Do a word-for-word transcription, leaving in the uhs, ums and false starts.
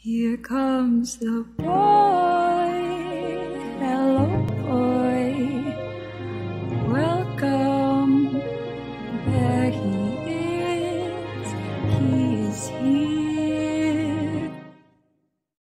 Here comes the boy, hello boy, welcome, there he is, he is here.